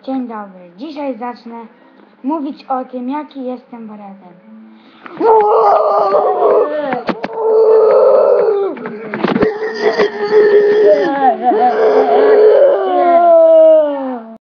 Dzień dobry. Dzisiaj zacznę mówić o tym, jaki jestem baratem.